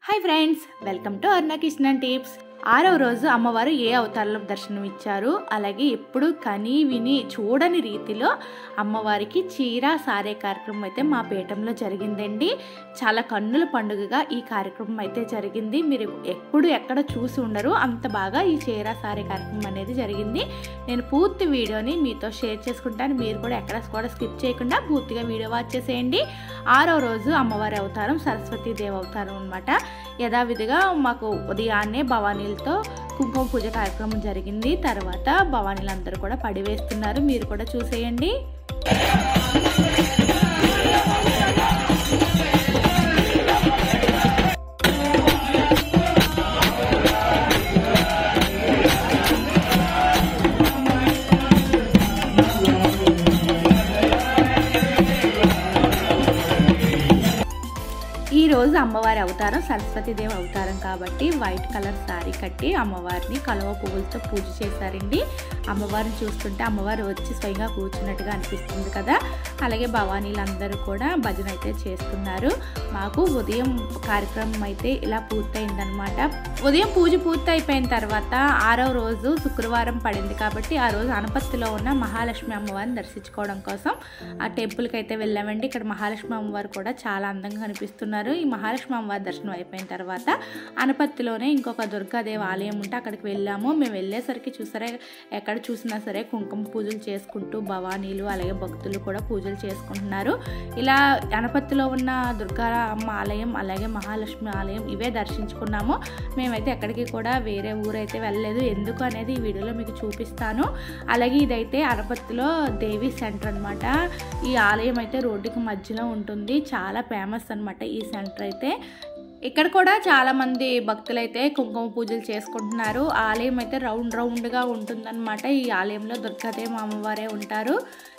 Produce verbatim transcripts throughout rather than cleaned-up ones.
Hi friends, welcome to Aruna Kishan tips. ఆరవ రోజు అమ్మవారు ఏ అవతారంలో దర్శనం ఇచ్చారు, అలాగే ఎప్పుడు కని విని చూడని రీతిలో అమ్మవారికి చీర సారే కార్యక్రమం అయితే మా పీఠంలో జరిగిందండి. చాలా కన్నుల పండుగగా ఈ కార్యక్రమం అయితే జరిగింది. మీరు ఎప్పుడు ఎక్కడ చూసి ఉండరు, అంత బాగా ఈ చీర సారే కార్యక్రమం అనేది జరిగింది. నేను పూర్తి వీడియోని మీతో షేర్ చేసుకుంటాను. మీరు కూడా ఎక్కడ కూడా స్కిప్ చేయకుండా పూర్తిగా వీడియో వాచ్ చేసేయండి. ఆరవ రోజు అమ్మవారి అవతారం సరస్వతీదేవి అవతారం అనమాట. యథావిధిగా మాకు ఉదయాన్నే భవానీలతో కుంకుమ పూజ కార్యక్రమం జరిగింది. తర్వాత భవానీలు అందరూ కూడా పడివేస్తున్నారు, మీరు కూడా చూసేయండి. ఈ రోజు అమ్మవారి అవతారం సరస్వతీదేవి అవతారం కాబట్టి వైట్ కలర్ శారీ కట్టి అమ్మవారిని కలువ పువ్వులతో పూజ చేశారండి. అమ్మవారిని చూస్తుంటే అమ్మవారు వచ్చి స్వయంగా కూర్చున్నట్టుగా అనిపిస్తుంది కదా. అలాగే భవానీలందరూ కూడా భజన అయితే చేస్తున్నారు. మాకు ఉదయం కార్యక్రమం అయితే ఇలా పూర్తయిందనమాట. ఉదయం పూజ పూర్తి అయిపోయిన తర్వాత ఆరవ రోజు శుక్రవారం పడింది కాబట్టి ఆ రోజు అనపత్తిలో ఉన్న మహాలక్ష్మి అమ్మవారిని దర్శించుకోవడం కోసం ఆ టెంపుల్కి అయితే వెళ్ళామండి. ఇక్కడ మహాలక్ష్మి అమ్మవారు కూడా చాలా అందంగా కనిపిస్తున్నారు. ఈ మహాలక్ష్మి అమ్మవారి దర్శనం అయిపోయిన తర్వాత అనపత్తిలోనే ఇంకొక దుర్గాదేవి ఆలయం ఉంటే అక్కడికి వెళ్ళాము. మేము వెళ్ళేసరికి చూసారా, ఎక్కడ చూసినా సరే కుంకుమ పూజలు చేసుకుంటూ భవానీలు అలాగే భక్తులు కూడా పూజలు చేసుకుంటున్నారు. ఇలా అనపత్తిలో ఉన్న దుర్గా అమ్మ ఆలయం అలాగే మహాలక్ష్మి ఆలయం ఇవే దర్శించుకున్నాము. మేమైతే ఎక్కడికి కూడా వేరే ఊరైతే వెళ్ళలేదు. ఎందుకు అనేది ఈ వీడియోలో మీకు చూపిస్తాను. అలాగే ఇదైతే అనపత్తిలో దేవి సెంటర్ అనమాట. ఈ ఆలయం అయితే రోడ్డుకి మధ్యలో ఉంటుంది. చాలా ఫేమస్ అనమాట ఈ సెంటర్ అయితే. ఇక్కడ కూడా చాలా మంది భక్తులు అయితే కుంకుమ పూజలు చేసుకుంటున్నారు. ఆలయం అయితే రౌండ్ రౌండ్గా ఉంటుందన్నమాట. ఈ ఆలయంలో దుర్గాదేవి అమ్మవారే ఉంటారు.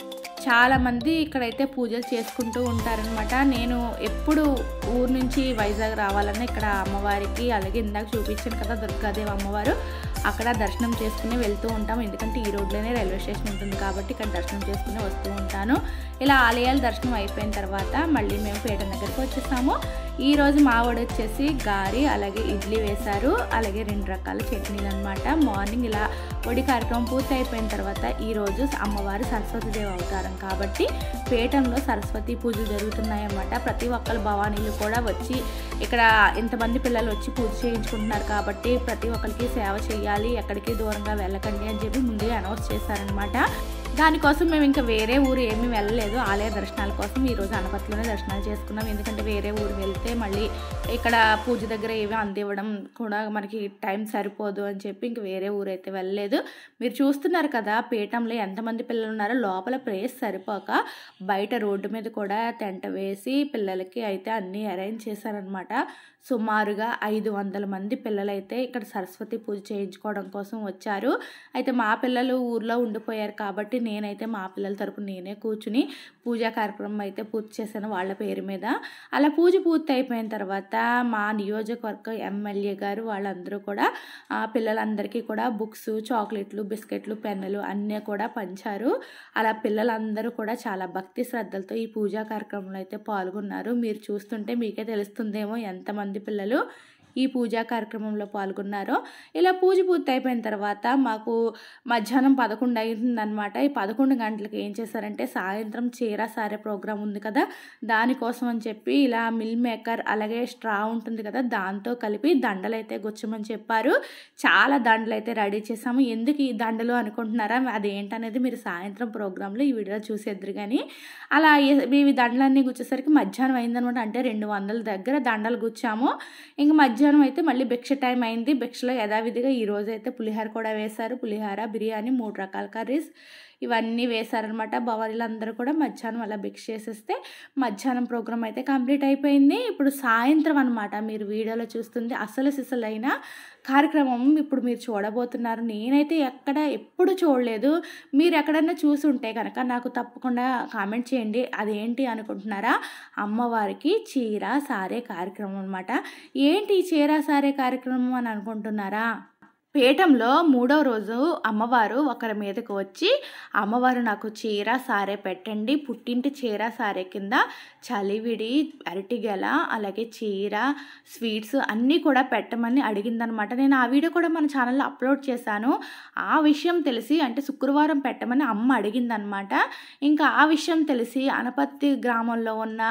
చాలా మంది ఇక్కడైతే పూజలు చేసుకుంటూ ఉంటారనమాట. నేను ఎప్పుడు ఊరు నుంచి వైజాగ్ రావాలన్నా ఇక్కడ అమ్మవారికి అలాగే ఇందాక చూపించాను కదా దుర్గాదేవి అమ్మవారు, అక్కడ దర్శనం చేసుకుని వెళ్తూ ఉంటాం. ఎందుకంటే ఈ రోడ్లోనే రైల్వే స్టేషన్ ఉంటుంది కాబట్టి ఇక్కడ దర్శనం చేసుకుని వస్తూ ఉంటాను. ఇలా ఆలయాల దర్శనం అయిపోయిన తర్వాత మళ్ళీ మేము పీఠం దగ్గరికి వచ్చేసాము. ఈరోజు మా వాడు వచ్చేసి గారి అలాగే ఇడ్లీ వేశారు, అలాగే రెండు రకాల చట్నీలు అనమాట. మార్నింగ్ ఇలా పొడి కార్యక్రమం పూర్తి అయిపోయిన తర్వాత ఈరోజు అమ్మవారి సరస్వతీదేవి అవతారం కాబట్టి పీఠంలో సరస్వతి పూజలు జరుగుతున్నాయన్నమాట. ప్రతి ఒక్కరు భవానీలు కూడా వచ్చి ఇక్కడ ఇంతమంది పిల్లలు వచ్చి పూజ చేయించుకుంటున్నారు కాబట్టి ప్రతి ఒక్కరికి సేవ చేయాలి, ఎక్కడికి దూరంగా వెళ్ళకండి అని చెప్పి ముందుగా అనౌన్స్ చేశారనమాట. దానికోసం మేము ఇంకా వేరే ఊరు ఏమీ వెళ్ళలేదు. ఆలయ దర్శనాల కోసం ఈరోజు అనపత్తిలోనే దర్శనాలు చేసుకున్నాం. ఎందుకంటే వేరే ఊరు వెళ్తే మళ్ళీ ఇక్కడ పూజ దగ్గర ఏవి అందివ్వడం కూడా మనకి టైం సరిపోదు అని చెప్పి ఇంక వేరే ఊరు అయితే వెళ్ళలేదు. మీరు చూస్తున్నారు కదా పీఠంలో ఎంతమంది పిల్లలు ఉన్నారో. లోపల ప్లేస్ సరిపోక బయట రోడ్డు మీద కూడా టెంట్ వేసి పిల్లలకి అయితే అన్నీ అరేంజ్ చేశారనమాట. సుమారుగా ఐదు వందల మంది పిల్లలైతే ఇక్కడ సరస్వతి పూజ చేయించుకోవడం కోసం వచ్చారు. అయితే మా పిల్లలు ఊర్లో ఉండిపోయారు కాబట్టి నేనైతే మా పిల్లల తరపున నేనే కూర్చుని పూజా కార్యక్రమం అయితే పూర్తి చేశాను వాళ్ళ పేరు మీద. అలా పూజ పూర్తి అయిపోయిన తర్వాత మా నియోజకవర్గ ఎమ్మెల్యే గారు వాళ్ళందరూ కూడా పిల్లలందరికీ కూడా బుక్స్, చాక్లెట్లు, బిస్కెట్లు, పెన్నులు అన్నీ కూడా పంచారు. అలా పిల్లలందరూ కూడా చాలా భక్తి శ్రద్ధలతో ఈ పూజా కార్యక్రమంలో అయితే పాల్గొన్నారు. మీరు చూస్తుంటే మీకే తెలుస్తుందేమో ఎంతమంది పిల్లలు ఈ పూజా కార్యక్రమంలో పాల్గొన్నారో. ఇలా పూజ పూర్తి అయిపోయిన తర్వాత మాకు మధ్యాహ్నం పదకొండు అయిందనమాట. ఈ పదకొండు గంటలకు ఏం చేశారంటే సాయంత్రం చీర సారే ప్రోగ్రాం ఉంది కదా, దానికోసం అని చెప్పి ఇలా మిల్ మేకర్ అలాగే స్ట్రా ఉంటుంది కదా, దాంతో కలిపి దండలు అయితే గుచ్చమని చెప్పారు. చాలా దండలు అయితే రెడీ చేసాము. ఎందుకు ఈ దండలు అనుకుంటున్నారా, అదేంటనేది మీరు సాయంత్రం ప్రోగ్రాంలో ఈ వీడియో చూసేద్దరు. కానీ అలా ఇవి దండలన్నీ గుచ్చేసరికి మధ్యాహ్నం అయిందనమాట. అంటే రెండు వందల దగ్గర దండలు గుచ్చాము. ఇంక మధ్య మధ్యాహ్నం అయితే మళ్ళీ భిక్ష టైం అయింది. భిక్షలో యథావిధిగా ఈరోజు అయితే పులిహార కూడా వేశారు. పులిహార, బిర్యానీ, మూడు రకాల కర్రీస్ ఇవన్నీ వేశారనమాట. భవానీలందరూ కూడా మధ్యాహ్నం అలా భిక్ష చేసేస్తే మధ్యాహ్నం ప్రోగ్రామ్ అయితే కంప్లీట్ అయిపోయింది. ఇప్పుడు సాయంత్రం అనమాట మీరు వీడియోలో చూస్తుంది అసలు సిసలైన కార్యక్రమం ఇప్పుడు మీరు చూడబోతున్నారు. నేనైతే ఎక్కడ ఎప్పుడు చూడలేదు. మీరు ఎక్కడన్నా చూసి ఉంటే కనుక నాకు తప్పకుండా కామెంట్ చేయండి. అదేంటి అనుకుంటున్నారా, అమ్మవారికి చీర సారే కార్యక్రమం అనమాట. ఏంటి చీర సారే కార్యక్రమం అని అనుకుంటున్నారా, పీఠంలో మూడో రోజు అమ్మవారు ఒకరి మీదకు వచ్చి, అమ్మవారు నాకు చీర సారే పెట్టండి, పుట్టింటి చీర సారే కింద చలివిడి, అరటిగెల, అలాగే చీర, స్వీట్స్ అన్నీ కూడా పెట్టమని అడిగిందనమాట. నేను ఆ వీడియో కూడా మన ఛానల్లో అప్లోడ్ చేశాను. ఆ విషయం తెలిసి, అంటే శుక్రవారం పెట్టమని అమ్మ అడిగిందనమాట. ఇంకా ఆ విషయం తెలిసి అనపత్తి గ్రామంలో ఉన్న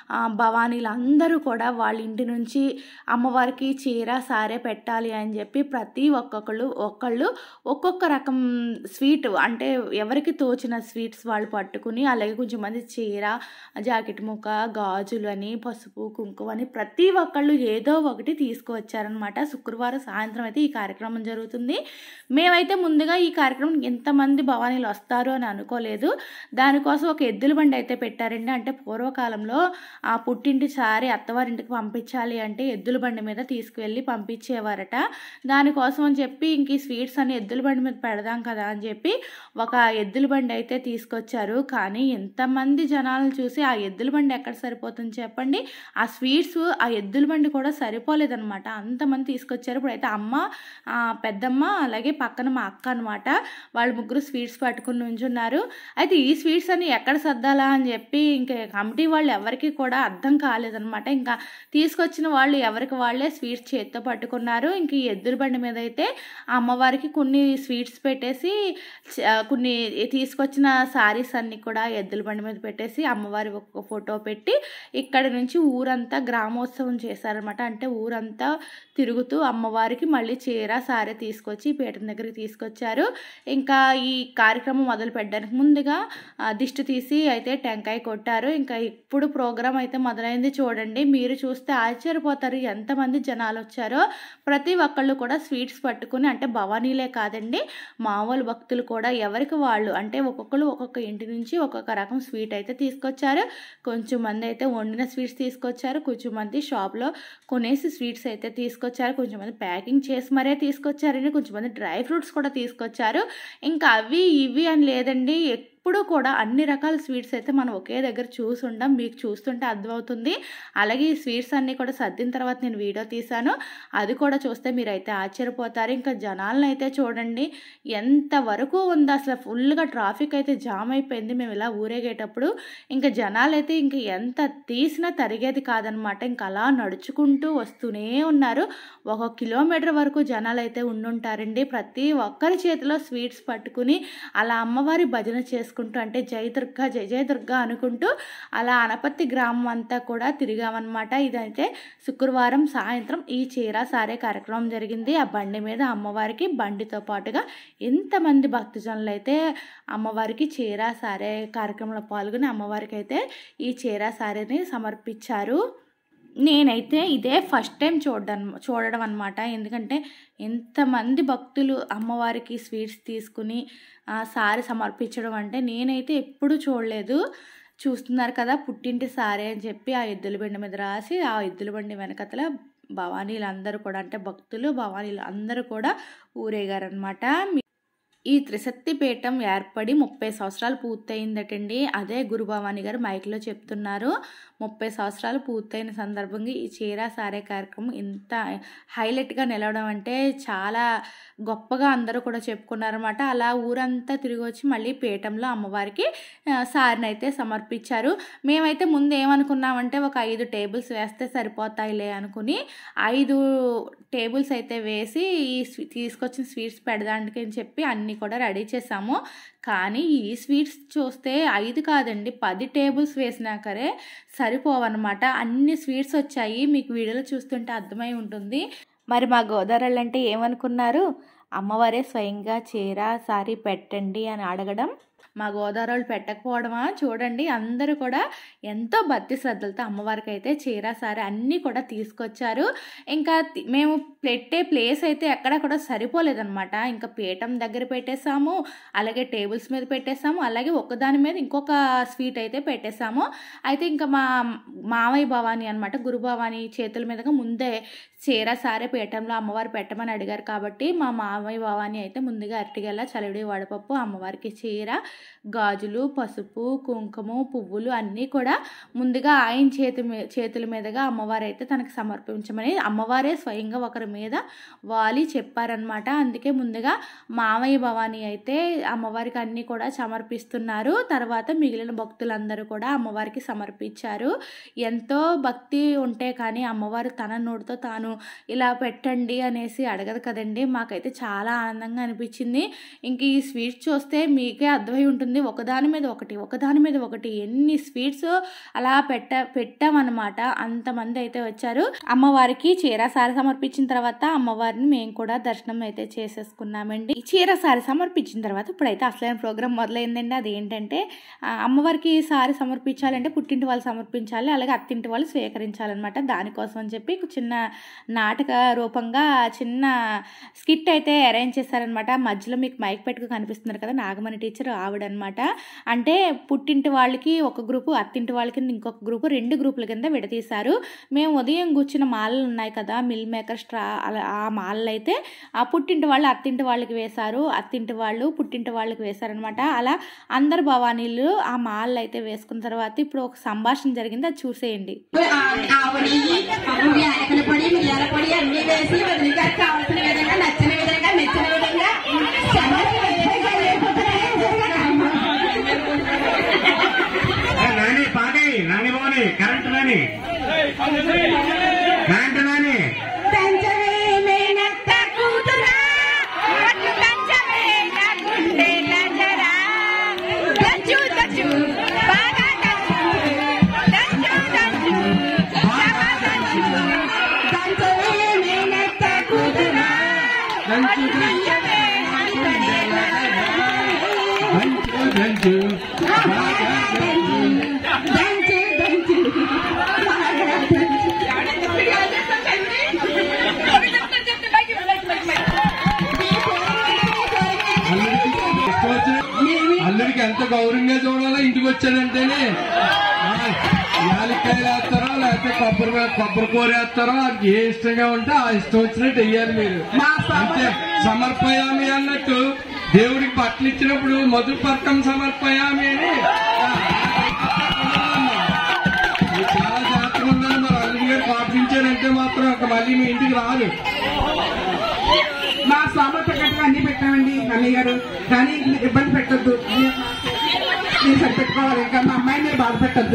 భవానీలందరూ కూడా వాళ్ళ ఇంటి నుంచి అమ్మవారికి చీర సారే పెట్టాలి అని చెప్పి ప్రతి ఒక్క ఒక్కొక్కళ్ళు ఒకళ్ళు ఒక్కొక్క రకం స్వీట్, అంటే ఎవరికి తోచిన స్వీట్స్ వాళ్ళు పట్టుకుని, అలాగే కొంచెం మంది చీర, జాకెట్ ముక్క, గాజులు అని, పసుపు కుంకుమ అని ప్రతి ఒక్కళ్ళు ఏదో ఒకటి తీసుకువచ్చారనమాట. శుక్రవారం సాయంత్రం అయితే ఈ కార్యక్రమం జరుగుతుంది. మేమైతే ముందుగా ఈ కార్యక్రమం ఎంతమంది భవానీలు వస్తారు అని అనుకోలేదు. దానికోసం ఒక ఎద్దుల బండి అయితే పెట్టారండి. అంటే పూర్వకాలంలో ఆ పుట్టింటి సారి అత్తవారింటికి పంపించాలి అంటే ఎద్దుల బండి మీద తీసుకువెళ్ళి పంపించేవారట. దానికోసం అని చెప్పి ఇంక ఈ స్వీట్స్ అని ఎద్దుల బండి మీద పెడదాం కదా అని చెప్పి ఒక ఎద్దుల బండి అయితే తీసుకొచ్చారు. కానీ ఎంతమంది జనాలను చూసి ఆ ఎద్దుల బండి ఎక్కడ సరిపోతుంది చెప్పండి. ఆ స్వీట్స్ ఆ ఎద్దుల బండి కూడా సరిపోలేదనమాట. అంతమంది తీసుకొచ్చారు. ఇప్పుడైతే అమ్మ, పెద్దమ్మ, అలాగే పక్కన మా అక్క అనమాట, వాళ్ళు ముగ్గురు స్వీట్స్ పట్టుకుని నుంచున్నారు. అయితే ఈ స్వీట్స్ అని ఎక్కడ సర్దాలా అని చెప్పి ఇంకా కమిటీ వాళ్ళు ఎవరికి కూడా అర్థం కాలేదనమాట. ఇంకా తీసుకొచ్చిన వాళ్ళు ఎవరికి వాళ్ళే స్వీట్స్ చేత్తో పట్టుకున్నారు. ఇంక ఈ ఎద్దుల బండి మీద అయితే అమ్మవారికి కొన్ని స్వీట్స్ పెట్టేసి, కొన్ని తీసుకొచ్చిన శారీస్ అన్నీ కూడా ఎద్దుల బండి మీద పెట్టేసి అమ్మవారి ఒక ఫోటో పెట్టి ఇక్కడ నుంచి ఊరంతా గ్రామోత్సవం చేశారనమాట. అంటే ఊరంతా తిరుగుతూ అమ్మవారికి మళ్ళీ చీర సారీ తీసుకొచ్చి పీఠం దగ్గరికి తీసుకొచ్చారు. ఇంకా ఈ కార్యక్రమం మొదలు పెట్టడానికి ముందుగా దిష్టి తీసి అయితే టెంకాయ కొట్టారు. ఇంకా ఇప్పుడు ప్రోగ్రాం అయితే మొదలైంది. చూడండి, మీరు చూస్తే ఆశ్చర్యపోతారు ఎంతమంది జనాలు వచ్చారో. ప్రతి ఒక్కళ్ళు కూడా స్వీట్స్ పట్టుకుని, అంటే భవానీలే కాదండి, మామూలు భక్తులు కూడా ఎవరికి వాళ్ళు, అంటే ఒక్కొక్కరు ఒక్కొక్క ఇంటి నుంచి ఒక్కొక్క రకం స్వీట్ అయితే తీసుకొచ్చారు. కొంచెం మంది అయితే వండిన స్వీట్స్ తీసుకొచ్చారు, కొంచెం మంది షాప్లో కొనేసి స్వీట్స్ అయితే తీసుకొచ్చారు, కొంచెం మంది ప్యాకింగ్ చేసి మరే తీసుకొచ్చారండి, కొంచెం మంది డ్రై ఫ్రూట్స్ కూడా తీసుకొచ్చారు. ఇంకా అవి ఇవి అని లేదండి, ఎప్పుడు కూడా అన్ని రకాల స్వీట్స్ అయితే మనం ఒకే దగ్గర చూసి ఉంటాం. మీకు చూస్తుంటే అర్థమవుతుంది. అలాగే ఈ స్వీట్స్ అన్నీ కూడా సర్దిన తర్వాత నేను వీడియో తీశాను, అది కూడా చూస్తే మీరైతే ఆశ్చర్యపోతారు. ఇంకా జనాలను అయితే చూడండి ఎంతవరకు ఉందో, అసలు ఫుల్గా ట్రాఫిక్ అయితే జామ్ అయిపోయింది మేము ఇలా ఊరేగేటప్పుడు. ఇంకా జనాలు అయితే ఇంక ఎంత తీసినా తరిగేది కాదనమాట. ఇంకా అలా నడుచుకుంటూ వస్తూనే ఉన్నారు. ఒక కిలోమీటర్ వరకు జనాలు అయితే ఉండుంటారండి. ప్రతి ఒక్కరి చేతిలో స్వీట్స్ పట్టుకుని అలా అమ్మవారి భజన చేసుకుంటూ, అంటే జై దుర్గా జై జయ దుర్గా అనుకుంటూ అలా అనపత్తి గ్రామం అంతా కూడా తిరిగామన్నమాట. ఇదైతే శుక్రవారం సాయంత్రం ఈ చీర సారే కార్యక్రమం జరిగింది. ఆ బండి మీద అమ్మవారికి, బండితో పాటుగా ఎంతమంది భక్తజనులు అయితే అమ్మవారికి చీర సారే కార్యక్రమంలో పాల్గొని అమ్మవారికి అయితే ఈ చీర సారేని సమర్పించారు. నేనైతే ఇదే ఫస్ట్ టైం చూడడం చూడడం అనమాట. ఎందుకంటే ఎంతమంది భక్తులు అమ్మవారికి స్వీట్స్ తీసుకుని సారీ సమర్పించడం అంటే నేనైతే ఎప్పుడూ చూడలేదు. చూస్తున్నారు కదా, పుట్టింటి సారీ అని చెప్పి ఆ ఎద్దుల బండి మీద రాసి, ఆ ఎద్దుల బండి వెనకతల భవానీలు అందరూ కూడా, అంటే భక్తులు భవానీలు అందరూ కూడా ఊరేగారనమాట. ఈ త్రిశక్తి పీఠం ఏర్పడి ముప్పై సంవత్సరాలు పూర్తయిందటండి. అదే గురు భవానీ గారు మైక్లో చెప్తున్నారు. ముప్పై సంవత్సరాలు పూర్తయిన సందర్భంగా ఈ చీర సారే కార్యక్రమం ఇంత హైలైట్గా నిలవడం అంటే చాలా గొప్పగా అందరూ కూడా చెప్పుకున్నారన్నమాట. అలా ఊరంతా తిరిగి వచ్చి మళ్ళీ పీఠంలో అమ్మవారికి సారిని అయితే సమర్పించారు. మేమైతే ముందు ఏమనుకున్నామంటే ఒక ఐదు టేబుల్స్ వేస్తే సరిపోతాయిలే అనుకుని ఐదు టేబుల్స్ అయితే వేసి ఈ తీసుకొచ్చిన స్వీట్స్ పెడదానికి అని చెప్పి అన్నీ కూడా రెడీ చేసాము. కానీ ఈ స్వీట్స్ చూస్తే ఐదు కాదండి, పది టేబుల్స్ వేసినాకరే సరిపోవన్నమాట. అన్ని స్వీట్స్ వచ్చాయి, మీకు వీడియోలో చూస్తుంటే అర్థమై ఉంటుంది. మరి మా గోదావరి అంటే ఏమనుకున్నారు, అమ్మవారే స్వయంగా చీర సారీ పెట్టండి అని అడగడం, మా గోదావరి పెట్టకపోవడమా? చూడండి, అందరూ కూడా ఎంతో భక్తి శ్రద్ధలతో అమ్మవారికి అయితే చీర సారీ అన్నీ కూడా తీసుకొచ్చారు. ఇంకా మేము పెట్టే ప్లేస్ అయితే ఎక్కడ కూడా సరిపోలేదన్నమాట. ఇంకా పీఠం దగ్గర పెట్టేసాము, అలాగే టేబుల్స్ మీద పెట్టేసాము, అలాగే ఒకదాని మీద ఇంకొక స్వీట్ అయితే పెట్టేసాము. అయితే ఇంకా మా మామయ్య భవానీ అనమాట, గురు భవానీ చేతుల మీదుగా ముందే చీర సారే పీఠంలో అమ్మవారు పెట్టమని అడిగారు కాబట్టి మా మామయ్య భవానీ అయితే ముందుగా అరటిగెల, చలివిడి, వడపప్పు, అమ్మవారికి చీర, గాజులు, పసుపు, కుంకుమ, పువ్వులు అన్నీ కూడా ముందుగా ఆయన చేతి మీ చేతుల మీదుగా అమ్మవారు అయితే తనకు సమర్పించమని అమ్మవారే స్వయంగా ఒకరి మీద వాలి చెప్పారనమాట. అందుకే ముందుగా మామయ్య భవానీ అయితే అమ్మవారికి అన్నీ కూడా సమర్పిస్తున్నారు. తర్వాత మిగిలిన భక్తులందరూ కూడా అమ్మవారికి సమర్పించారు. ఎంతో భక్తి ఉంటే కానీ అమ్మవారు తన నోటితో తాను ఇలా పెట్టండి అనేసి అడగదు కదండి. మాకైతే చాలా ఆనందంగా అనిపించింది. ఇంక ఈ స్వీట్స్ చూస్తే మీకే అర్థమై ఉంటుంది, ఒకదాని మీద ఒకటి ఒకదాని మీద ఒకటి ఎన్ని స్వీట్స్ అలా పెట్ట పెట్టామన్నమాట. అంతమంది అయితే వచ్చారు. అమ్మవారికి చీర సారి సమర్పించిన తర్వాత అమ్మవారిని మేము కూడా దర్శనం అయితే చేసేసుకున్నామండి. ఈ చీర సారి సమర్పించిన తర్వాత ఇప్పుడైతే అసలైన ప్రోగ్రామ్ మొదలైందండి. అదేంటంటే అమ్మవారికి సారి సమర్పించాలంటే పుట్టింటి వాళ్ళు సమర్పించాలి, అలాగే అత్తింటి వాళ్ళు స్వీకరించాలన్నమాట. దానికోసం అని చెప్పి చిన్న నాటక రూపంగా చిన్న స్కిట్ అయితే అరేంజ్ చేశారనమాట. మధ్యలో మీకు మైక్ పెట్టుకు కనిపిస్తున్నారు కదా, నాగమణి టీచర్ ఆవిడనమాట. అంటే పుట్టింటి వాళ్ళకి ఒక గ్రూపు, అత్తింటి వాళ్ళకి ఇంకొక గ్రూపు, రెండు గ్రూపుల కింద విడతీశారు. మేము ఉదయం కూర్చున్న మాలలు ఉన్నాయి కదా, మిల్ మేకర్ స్ట్రా, ఆ మాలలు అయితే ఆ పుట్టింటి వాళ్ళు అత్తింటి వాళ్ళకి వేశారు, అత్తింటి వాళ్ళు పుట్టింటి వాళ్ళకి వేశారనమాట. అలా అందరు భవానీలు ఆ మాలలు అయితే వేసుకున్న తర్వాత ఇప్పుడు ఒక సంభాషణ జరిగింది, అది చూసేయండి. నాని పాడి నాని బాని కరెంట్ నాని కరెంట్ నాని అల్లుడికి ఎంత గౌరవంగా చూడాలో ఇంటికి వచ్చాడంటేనే యాలక్కాయలు వేస్తారో లేకపోతే కొబ్బరి కొబ్బరి కూర వేస్తారో అది ఏ ఇష్టంగా ఉంటే ఆ ఇష్టం వచ్చినట్టు వెయ్యాలి మీరు. అంటే సమర్పయామి అన్నట్టు దేవుడికి బట్టలు ఇచ్చినప్పుడు మధుపర్కం సమర్పయామి అని చాలా జాగ్రత్తగా ఉండాలి. మరి అల్లుడి గారు పాటించారంటే మాత్రం ఒక మళ్ళీ మీ ఇంటికి రాదు. మా సామర్థ్య కట్టుగా అన్ని పెట్టామండి అన్నయ్య గారు, కానీ ఇబ్బంది పెట్టద్దు, మీరు సరిపెట్టుకోవాలి. ఇంకా మా అమ్మాయి మీరు బాధ పెట్టద్దు.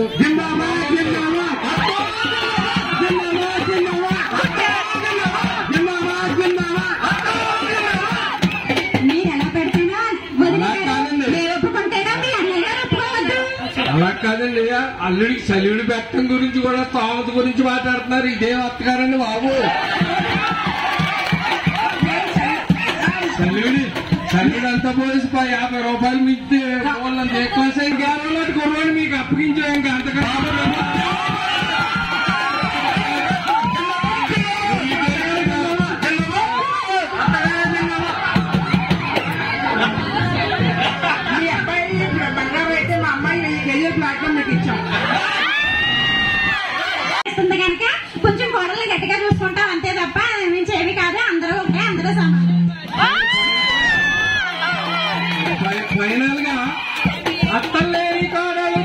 అలా కాదండి, అల్లుడికి సలివిడి పెట్టడం గురించి కూడా స్థామత గురించి మాట్లాడుతున్నారు. ఇదే అత్తగారండి బాబు. సల్లుడి సల్లుడు అంతా పోసి యాభై రూపాయలు మించి వాళ్ళని ఎక్కువ గ్యారెంటీ కొనుగోలు మీకు అప్పగించాం. ఇంకా అంతగా మీ అబ్బాయి బంగారం అయితే మా అమ్మాయి కెరియర్ ప్లాట్ఫామ్ మీకు ఇచ్చాం కనుక కొంచెం గొడవలు గట్టిగా చూసుకుంటాం అంతే తప్ప మేము చేవి కాదు. అందరూ ఉంటే అందరూ సమానం. ఫైనల్ గా అత్తలేని కోడలు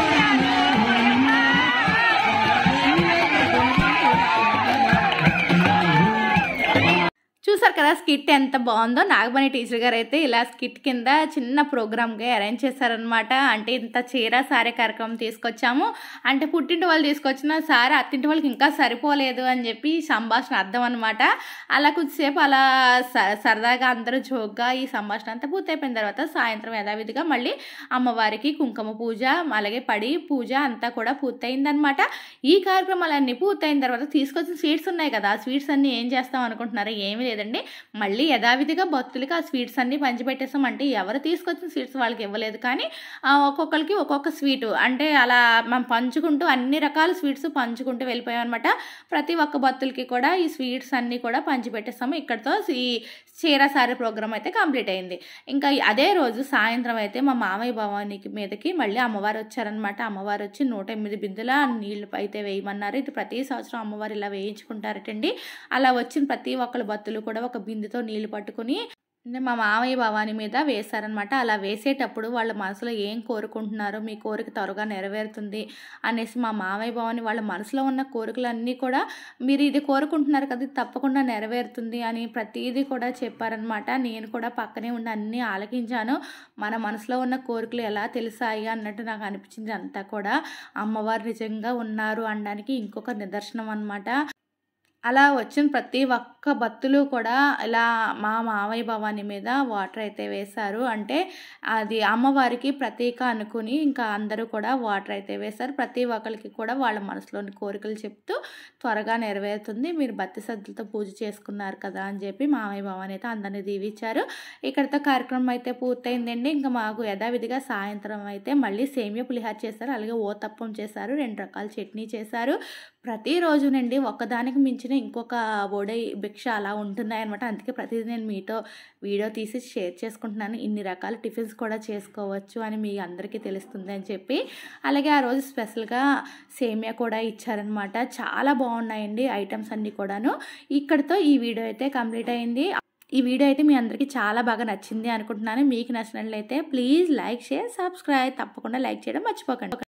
చూసారు కదా స్కిట్ ఎంత బాగుందో. నాగమణి టీచర్ గారు అయితే ఇలా స్కిట్ కింద చిన్న ప్రోగ్రామ్గా అరేంజ్ చేశారనమాట. అంటే ఇంత చీర సారీ కార్యక్రమం తీసుకొచ్చాము అంటే పుట్టింటి వాళ్ళు తీసుకొచ్చిన సారీ అత్తింటి వాళ్ళకి ఇంకా సరిపోలేదు అని చెప్పి సంభాషణ అర్థం అనమాట. అలా కొద్దిసేపు అలా సరదాగా అందరూ జోక్గా ఈ సంభాషణ అంతా పూర్తయిపోయిన తర్వాత సాయంత్రం యథావిధిగా మళ్ళీ అమ్మవారికి కుంకుమ పూజ అలాగే పడి పూజ అంతా కూడా పూర్తయిందనమాట. ఈ కార్యక్రమాలన్నీ పూర్తయిన తర్వాత తీసుకొచ్చిన స్వీట్స్ ఉన్నాయి కదా, ఆ స్వీట్స్ అన్నీ ఏం చేస్తాం అనుకుంటున్నారా? ఏమీ లేదండి, మళ్ళీ యథావిధిగా భక్తులకి ఆ స్వీట్స్ అన్నీ పంచిపెట్టేస్తాం. అంటే ఎవరు తీసుకొచ్చిన స్వీట్స్ వాళ్ళకి ఇవ్వలేదు, కానీ ఒక్కొక్కరికి ఒక్కొక్క స్వీటు అంటే అలా మనం పంచుకుంటూ అన్ని రకాల స్వీట్స్ పంచుకుంటూ వెళ్ళిపోయాం అనమాట. ప్రతి ఒక్క భక్తులకి కూడా ఈ స్వీట్స్ అన్నీ కూడా పంచిపెట్టేస్తాము. ఇక్కడితో ఈ చీర సారీ ప్రోగ్రామ్ అయితే కంప్లీట్ అయింది. ఇంకా అదే రోజు సాయంత్రం అయితే మా మామయ్య భవానికి మీదకి మళ్ళీ అమ్మవారు వచ్చారనమాట. అమ్మవారు వచ్చి నూట ఎనిమిది బిందుల నీళ్లు అయితే వేయమన్నారు. ఇది ప్రతి సంవత్సరం అమ్మవారు ఇలా వేయించుకుంటారటండి. అలా వచ్చిన ప్రతి ఒక్కరు భక్తులు కూడా ఒక బిందుతో నీళ్లు పట్టుకుని మా మామయ్య భవాని మీద వేశారనమాట. అలా వేసేటప్పుడు వాళ్ళ మనసులో ఏం కోరుకుంటున్నారో మీ కోరిక త్వరగా నెరవేరుతుంది అనేసి మా మామయ్య భవాని వాళ్ళ మనసులో ఉన్న కోరికలన్నీ కూడా మీరు ఇది కోరుకుంటున్నారు కదా, ఇది తప్పకుండా నెరవేరుతుంది అని ప్రతిదీ కూడా చెప్పారనమాట. నేను కూడా పక్కనే ఉండి అన్నీ ఆలకించాను. మన మనసులో ఉన్న కోరికలు ఎలా తెలిసాయి అన్నట్టు నాకు అనిపించింది. అంతా కూడా అమ్మవారు నిజంగా ఉన్నారు అనడానికి ఇంకొక నిదర్శనం అనమాట. అలా వచ్చిన ప్రతి ఒక్క భక్తులు కూడా ఇలా మా మామయ్య భవాని మీద వాటర్ అయితే వేశారు. అంటే అది అమ్మవారికి ప్రతీక అనుకుని ఇంకా అందరూ కూడా వాటర్ అయితే వేశారు. ప్రతి ఒక్కరికి కూడా వాళ్ళ మనసులోని కోరికలు చెప్తూ త్వరగా నెరవేరుతుంది, మీరు భక్తి శ్రద్ధలతో పూజ చేసుకున్నారు కదా అని చెప్పి మామయ్య భవాని అయితే అందరినీ దీవించారు. ఇక్కడితో కార్యక్రమం అయితే పూర్తయిందండి. ఇంకా మాకు యథావిధిగా సాయంత్రం అయితే మళ్ళీ సేమియా పులిహార చేశారు, అలాగే ఓతప్పం చేశారు, రెండు రకాల చట్నీ చేశారు. ప్రతిరోజునండి ఒక్కదానికి మించిన ఇంకొక బోడే భిక్ష అలా ఉంటున్నాయి అనమాట. అందుకే ప్రతిదీ నేను మీతో వీడియో తీసి షేర్ చేసుకుంటున్నాను. ఇన్ని రకాల టిఫిన్స్ కూడా చేసుకోవచ్చు అని మీ అందరికీ తెలుస్తుంది అని చెప్పి. అలాగే ఆ రోజు స్పెషల్గా సేమియా కూడా ఇచ్చారనమాట. చాలా బాగున్నాయండి ఐటమ్స్ అన్నీ కూడాను. ఇక్కడితో ఈ వీడియో అయితే కంప్లీట్ అయింది. ఈ వీడియో అయితే మీ అందరికీ చాలా బాగా నచ్చింది అనుకుంటున్నాను. మీకు నచ్చినట్లయితే ప్లీజ్ లైక్, షేర్, సబ్స్క్రైబ్. తప్పకుండా లైక్ చేయడం మర్చిపోకండి.